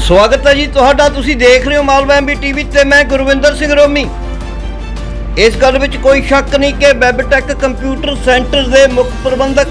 स्वागत है जी तुहाडा। तुसीं देख रहे हो मालवा एमबी टीवी ते मैं गुरविंदर सिंह रोमी। इस गल विच कोई शक नहीं कि वैबटैक कंप्यूटर सेंटर के मुख प्रबंधक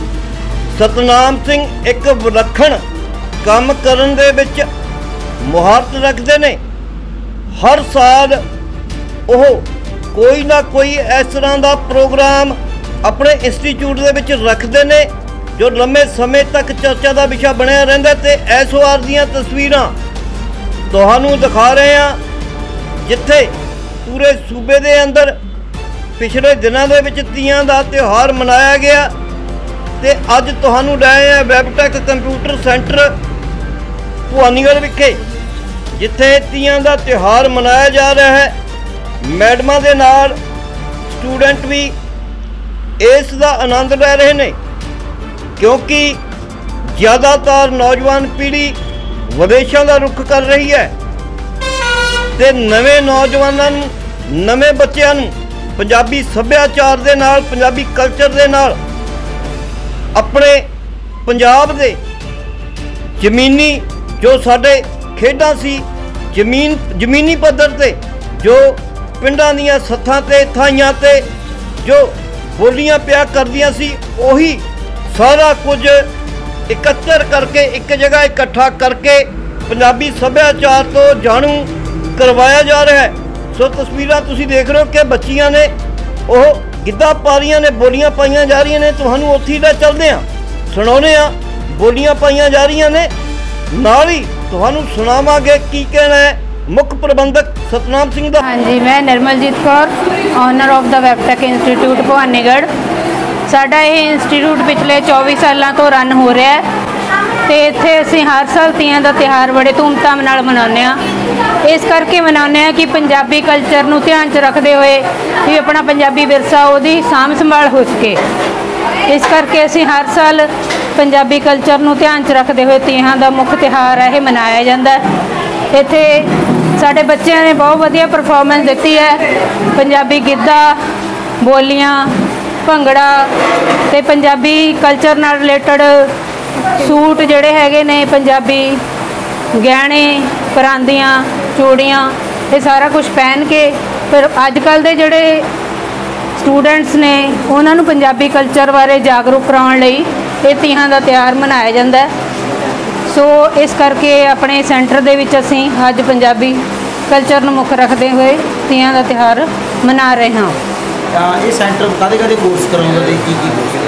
सतनाम सिंह एक विलक्षण काम करन दे विच मुहारत रखते ने। हर साल वो कोई ना कोई इस तरह का प्रोग्राम अपने इंस्टीट्यूट दे विच रखते ने जो लंबे समय तक चर्चा का विषय बनया रहिंदा ते इस वार दीयां तस्वीरां तुहानूं दिखा रहे हैं जिथे पूरे सूबे दे अंदर पिछले दिनों दे विच तीयां दा त्यौहार मनाया गया ते अज तुहानूं ले आए वैबटैक कंप्यूटर सेंटर भवानीगढ़ विखे जिथे तीयां दा त्यौहार मनाया जा रहा है। मैडमां दे नाल स्टूडेंट भी इस दा आनंद ले रहे हैं क्योंकि ज़्यादातर नौजवान पीढ़ी विदेशों का रुख कर रही है ते नवे नौजवानों नवे बच्चों पंजाबी सभ्याचार दे नाल पंजाबी कल्चर दे नाल अपने पंजाब दे जमीनी जो साडे खेडां सी जमीनी पद्धर ते जो पिंडां दीयां सत्थां ते थाइयां ते जो बोलियां पिया करदियां सी उही सारा कुछ इकट्ठर करके एक जगह इकट्ठा करके पंजाबी सभ्याचार तो जाणू करवाया जा रहा है। सो तस्वीरां तुसीं देख रहे हो कि बच्चियां ने वो गिद्धा पा रही ने बोलियां पाइयां जा रही ने। तुहानूं उत्थे लै चलदे आ सुणाउने आ बोलियां पाइयां जा रही ने नाल ही तुहानूं सुणावांगे की कहना है मुख प्रबंधक सतनाम सिंह दा। हाँ जी, मैं Nirmaljeet Kaur owner of the वैबटैक इंस्टीट्यूट भवानीगढ़। साडा ये इंस्टीट्यूट पिछले 24 सालों तो रन हो रहा है तो इत्थे असीं हर साल तीयां दा त्यौहार बड़े धूमधाम नाल मनाउने आ। इस करके मनाउने आ कि पंजाबी कल्चर नूं ध्यान च रखते हुए भी अपना पंजाबी विरसा उहदी साम संभाल हो सके। इस करके असीं हर साल पंजाबी कल्चर नूं ध्यान च रखते हुए तीहां दा मुख त्यौहार है मनाया जांदा है। इत्थे साडे बच्चों ने बहुत वधिया परफॉर्मेंस दित्ती है। पंजाबी गिद्धा बोलियां भंगड़ा ते पंजाबी कल्चर नाल रिलेटेड सूट जिहड़े हैगे ने पंजाबी गहने परांदियां चूड़ियां ये सारा कुछ पहन के फिर अजकल दे जिहड़े स्टूडेंट्स ने उन्होंने पंजाबी कल्चर बारे जागरूक कराउण लई ये तीहां दा त्यौहार मनाया जांदा है। सो इस करके अपने सेंटर दे विच असीं अज पंजाबी कल्चर नूं मुख रखते हुए तीहां दा त्यौहार मना रहे हाँ। ये सेंटर कादे कोर्स कराउंदा ते की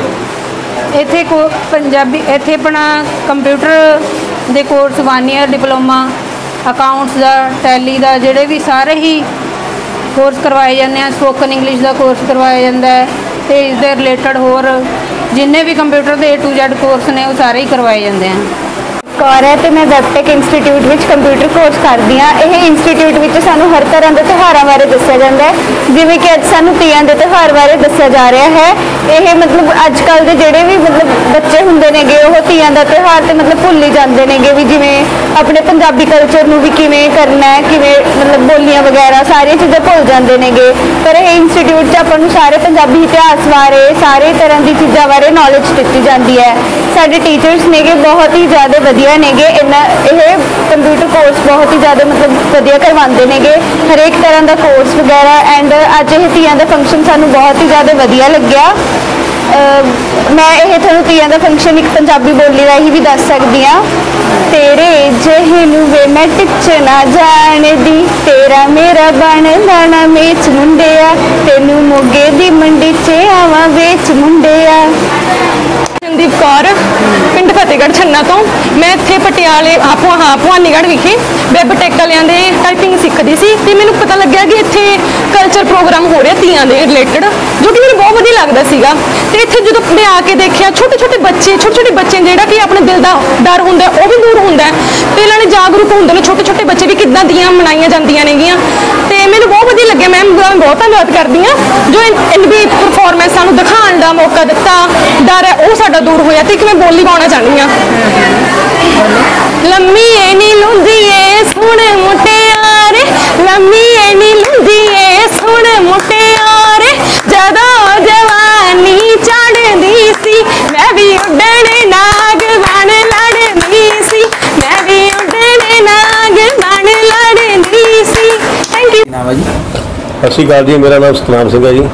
कोर्स इत्थे को पंजाबी इत्थे अपना कंप्यूटर दे कोर्स 1 ईयर डिप्लोमा अकाउंट्स दा टैली दा जिहड़े भी सारे ही कोर्स करवाए जाते हैं। स्पोकन इंग्लिश का कोर्स करवाया जाता है तो इस दे रिलेटेड होर जिन्ने भी कंप्यूटर के A to Z कोर्स ने वो सारे ही करवाए जाते हैं। कौर है तो मैं वैबटैक इंस्टीट्यूट में कंप्यूटर कोर्स करती हाँ। यह इंस्टीट्यूट में सानू हर तरह के त्यौहारों बारे दस्या जाता है जिमें कि अज सानू तीयां के त्यौहार बारे दस्या जा रहा है। यह मतलब अजकल के जोड़े भी मतलब बच्चे होंगे ने वो तीयां का त्यौहार तो मतलब भुल ही जाते हैं भी जिमें अपने पंजाबी कल्चर में भी किमें करना है किमें मतलब बोलियां वगैरह सारिया चीज़ां भुल जाते हैं। पर यह इंस्टीट्यूट अपन सारे पंजाबी इतिहास बारे सारे तरह की चीज़ों बारे नॉलेज दी जाती है। साडे टीचर्स ने बहुत ही ज़्यादा वधिया नेगे इन्ना यह कंप्यूटर कोर्स बहुत ही ज़्यादा मतलब वधिया करवाते नेगे हरेक तरह का कोर्स वगैरह। एंड अज यह तीयां का फंक्शन सानू बहुत ही ज़्यादा वधिया लग्या। मैं ये थोड़ा तीयां का फंक्शन एक पंजाबी बोली राही भी दस सकती हाँ। तेरे जहे नूं वे मैं टिच ना जानदी तेरा मेरा बन लाना मेच मुंडिया तेनू मोगे दी मंडी च आवा वेच मुंडिया। संदीप कौर पिंड फतेहगढ़ छन्ना तो मैं इत्थे पटियाले भवानीगढ़ विखे वैबटैक वालियां दे टाइपिंग सीखदी सी ते मैनूं पता लग्या कि इत्थे कल्चर प्रोग्राम हो रहा तीयां दे रिलेटेड जो कि मैनूं बहुत वधिया लगदा सीगा। ते इत्थे जदों मैं आके देखिया छोटे छोटे बच्चे जिहड़ा कि अपने दिल दा डर हुंदा वो भी दूर हुंदा ते इन्हां ने जागरूक हुंदे ने छोटे बच्चे भी किद्दां दियां मनाईयां जांदियां नेगियां ते मैनूं बहुत वधिया लग्या। मैं बहुत धन्नवाद करदी हां जो इन्नी परफॉर्मेंस सानूं दिखाउण दा मौका दित्ता। डर है वो साडा दूर होया ते मैं बोली पाउणा चाहनी हां। लम्मी एनी लुंदी ए सुण मुटियारे लम्मी एनी लुंदी ए सुण मुटियारे जदों जवानी चढ़दी सी मैं भी उड्डण नाग बन लड़दी सी मैं भी उड्डण नाग ਸਤਿ ਸ਼੍ਰੀ ਅਕਾਲ ਜੀ, ਮੇਰਾ ਨਾਮ ਸਤਨਾਮ ਸਿੰਘ ਹੈ ਜੀ।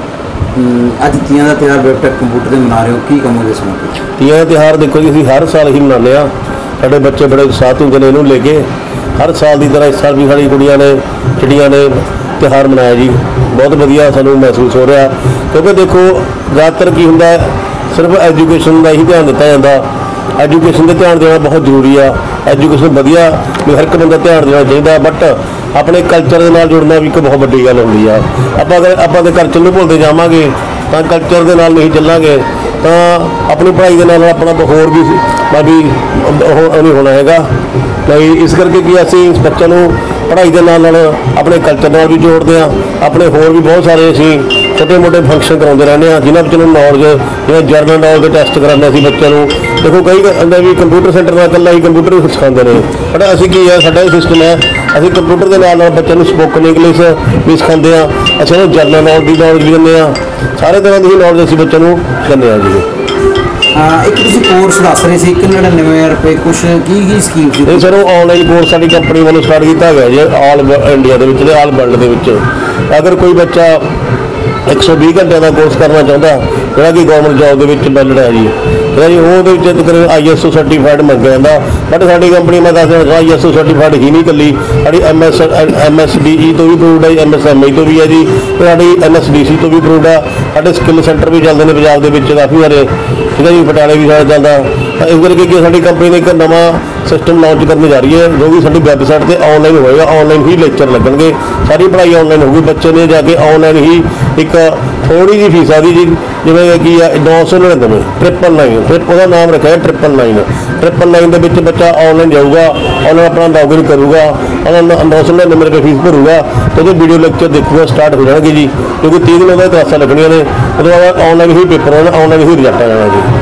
ਅੱਜ ਤੀਆਂ ਦਾ ਤਿਉਹਾਰ ਵੈਬਟੈਕ ਕੰਪਿਊਟਰ ਦੇ ਮਨਾ ਰਹੇ ਹੋ, ਕੀ ਕਹੋਗੇ ਇਸ ਮੌਕੇ? ਤੀਆਂ ਦਾ ਤਿਉਹਾਰ ਦੇਖੋ ਜੀ, ਅਸੀਂ ਹਰ ਸਾਲ ਹੀ ਮਨਾਉਂਦੇ ਹਾਂ। ਸਾਡੇ ਬੱਚੇ ਬੜੇ ਉਤਸ਼ਾਹਿਤ ਹੁੰਦੇ ਨੇ ਇਹਨੂੰ ਲੈ ਕੇ। ਹਰ ਸਾਲ ਦੀ ਤਰ੍ਹਾਂ ਇਸ ਸਾਲ ਵੀ ਸਾਡੀ ਕੁੜੀਆਂ ਨੇ ਚਿੜੀਆਂ ਨੇ ਤਿਉਹਾਰ ਮਨਾਇਆ ਜੀ। ਬਹੁਤ ਵਧੀਆ ਸਾਨੂੰ ਮਹਿਸੂਸ ਹੋ ਰਿਹਾ, ਕਿਉਂਕਿ ਦੇਖੋ ਜ਼ਿਆਦਾਤਰ ਕੀ ਹੁੰਦਾ ਹੈ, ਸਿਰਫ ਐਜੂਕੇਸ਼ਨ ਦਾ ਹੀ ਧਿਆਨ ਦਿੱਤਾ ਜਾਂਦਾ। ਐਜੂਕੇਸ਼ਨ 'ਤੇ ਧਿਆਨ ਦੇਣਾ ਬਹੁਤ ਜ਼ਰੂਰੀ ਆ। ਐਜੂਕੇਸ਼ਨ ਵਧੀਆ ਵੀ ਹਰ ਇੱਕ ਬੰਦਾ ਧਿਆਨ ਦੇਣਾ ਚਾਹੀਦਾ, ਬਟ ਆਪਣੇ ਕਲਚਰ ਦੇ ਨਾਲ ਜੁੜਨਾ ਵੀ ਇੱਕ ਬਹੁਤ ਵੱਡੀ ਗੱਲ ਹੁੰਦੀ ਆ। ਆਪਾਂ ਦੇ ਕਲਚਰ ਨੂੰ ਭੁੱਲਦੇ ਜਾਵਾਂਗੇ ਤਾਂ ਕਲਚਰ ਦੇ ਨਾਲ ਨਹੀਂ ਚੱਲਾਂਗੇ ਤਾਂ ਆਪਣੀ ਪੜ੍ਹਾਈ ਦੇ ਨਾਲ ਆਪਣਾ ਹੋਰ ਵੀ ਉਹ ਨਹੀਂ ਹੋਣਾ ਹੈਗਾ। ਨਹੀਂ, ਇਸ ਕਰਕੇ ਕਿ ਅਸੀਂ ਇਸ ਬੱਚਿਆਂ ਨੂੰ ਪੜ੍ਹਾਈ ਦੇ ਨਾਲ ਆਪਣੇ ਕਲਚਰ ਨਾਲ ਵੀ ਜੋੜਦੇ ਹਾਂ। ਆਪਣੇ ਹੋਰ ਵੀ ਬਹੁਤ ਸਾਰੇ ਅਸੀਂ ਛੋਟੇ ਮੋਟੇ ਫੰਕਸ਼ਨ ਕਰਾਉਂਦੇ ਰਹਿੰਦੇ ਹਾਂ, ਜਿਨ੍ਹਾਂ ਵਿੱਚ ਨੂੰ ਨੌਲੇਜ, ਜਿਵੇਂ ਜਰਨਲ ਨੌਲੇਜ ਦੇ ਟੈਸਟ ਕਰਾਉਂਦੇ ਅਸੀਂ ਬੱਚਿਆਂ ਨੂੰ। ਦੇਖੋ ਕਈ ਕਹਿੰਦੇ ਵੀ ਕੰਪਿਊਟਰ ਸੈਂਟਰ ਨਾਲ ਇਕੱਲਾ ਹੀ ਕੰਪਿਊਟਰ ਸਿਖਾਉਂਦੇ ਨੇ, ਬਟ ਅਸੀਂ ਕੀ ਹੈ, ਸਾਡਾ ਇਹ ਸਿਸਟਮ ਹੈ, ਅਸੀਂ ਕੰਪਿਊਟਰ ਦੇ ਨਾਲ ਬੱਚਿਆਂ ਨੂੰ ਸਪੋਕਨ ਇੰਗਲਿਸ਼ ਵੀ ਸਿਖਾਉਂਦੇ ਹਾਂ। ਅਸੀਂ ਉਹਨੂੰ ਜਰਨਲ ਨੌਲੇਜ ਦੀ ਨੌਲੇਜ ਵੀ ਦਿੰਦੇ ਹਾਂ। ਸਾਰੇ ਤਰ੍ਹਾਂ ਦੀ ਨੌਲੇਜ ਅਸੀਂ ਬੱਚਿਆਂ ਨੂੰ ਦਿੰਦੇ ਹਾਂ ਜੀ। ਇੱਕ ਤੁਸੀਂ ਕੋਰਸ ਦੱਸ ਰਹੇ ਸੀ 99 ਰੁਪਏ, ਕੁਛ ਕੀ ਸਕੀਮ ਸੀ? ਇਹ ਸਰ ਉਹ ਆਨਲਾਈਨ ਕੋਰਸ ਸਾਡੀ ਕੰਪਨੀ ਵੱਲੋਂ ਸਟਾਰਟ ਕੀਤਾ ਗਿਆ ਜੀ, ਆਲ ਇੰਡੀਆ ਦੇ ਵਿੱਚ ਤੇ ਆਲ ਵਰਲਡ ਦੇ ਵਿੱਚ। ਅਗਰ ਕੋਈ ਬੱਚਾ 120 ਘੰਟਿਆਂ ਦਾ ਕੋਰਸ ਕਰਨਾ ਚਾਹੁੰਦਾ, ਜਿਹੜਾ ਕਿ ਗਵਰਨਮੈਂਟ ਜੌਬ ਦੇ ਵਿੱਚ ਵੈਲਿਡ ਹੈ ਜੀ, ਠੀਕ ਜੀ, ਉਹਦੇ ਵਿੱਚ ਤਕਰੀਬਨ ISO ਸਰਟੀਫਾਈਡ ਮੰਗਿਆ ਜਾਂਦਾ। ਬਟ ਸਾਡੀ ਕੰਪਨੀ, ਮੈਂ ਦੱਸ ਦਿੰਦਾ, ISO ਸਰਟੀਫਾਈਡ ਹੀ ਨਹੀਂ ਇਕੱਲੀ, ਸਾਡੀ MSDE ਤੋਂ ਵੀ ਅਪਰੂਵਡ ਹੈ, MSME ਤੋਂ ਵੀ ਹੈ ਜੀ, ਤੇ ਸਾਡੀ NSDC ਤੋਂ ਵੀ ਅਪਰੂਵਡ ਆ। ਸਾਡੇ ਸਕਿੱਲ ਸੈਂਟਰ ਵੀ ਚੱਲਦੇ ਨੇ ਪੰਜਾਬ ਦੇ ਵਿੱਚ ਕਾਫੀ ਸਾਰੇ, ਠੀਕ ਹੈ ਜੀ, ਪਟਿਆਲੇ ਵੀ ਸਾਡਾ ਚੱਲਦਾ। ਤਾਂ ਇਸ ਕਰਕੇ ਕਿ ਸਾਡੀ ਕੰਪਨੀ ਨੇ ਇੱਕ ਨਵਾਂ ਸਿਸਟਮ ਲਾਂਚ ਕਰਨ ਜਾ ਰਹੀ ਹੈ, ਜੋ ਕਿ ਸਾਡੀ ਵੈਬਸਾਈਟ 'ਤੇ ਆਨਲਾਈਨ ਹੋਏਗਾ। ਆਨਲਾਈਨ ਹੀ ਲੈਕਚਰ ਲੱਗਣਗੇ, ਸਾਰੀ ਪੜ੍ਹਾਈ ਆਨਲਾਈਨ ਹੋਊਗੀ। ਬੱਚੇ ਨੇ ਜਾ ਕੇ ਆਨਲਾਈਨ ਹੀ ਇੱਕ ਥੋੜ੍ਹੀ ਜਿਹੀ ਫੀਸ ਆਦੀ ਜੀ, ਜਿਵੇਂ ਕਿ 999, 999, ਉਹਦਾ ਨਾਮ ਰੱਖਿਆ 999 ਦੇ ਵਿੱਚ ਬੱਚਾ ਆਨਲਾਈਨ ਜਾਊਗਾ, ਆਨਲਾਈਨ ਆਪਣਾ ਲੌਗਇਨ ਕਰੂਗਾ, ਉਹਨਾਂ 999 ਰੁਪਏ ਫੀਸ ਭਰੂਗਾ, ਤੇ ਉਹਦੇ ਵੀਡੀਓ ਲੈਕਚਰ ਦੇਖੂਗਾ, ਸਟਾਰਟ ਹੋ ਜਾਣਗੇ ਜੀ, ਕਿਉਂਕਿ 30 ਦਿਨ ਉਹਦੀਆਂ ਕਲਾਸਾਂ ਲੱਗਣੀਆਂ ਨੇ। ਉਹਦੇ ਬਾਅਦ ਆਨਲਾਈਨ ਹੀ ਪੇਪਰ ਹੋਣਾ, ਆਨਲਾਈਨ ਹੀ ਰਿਜ਼ਲਟ ਆ ਜਾਣਾ ਜੀ।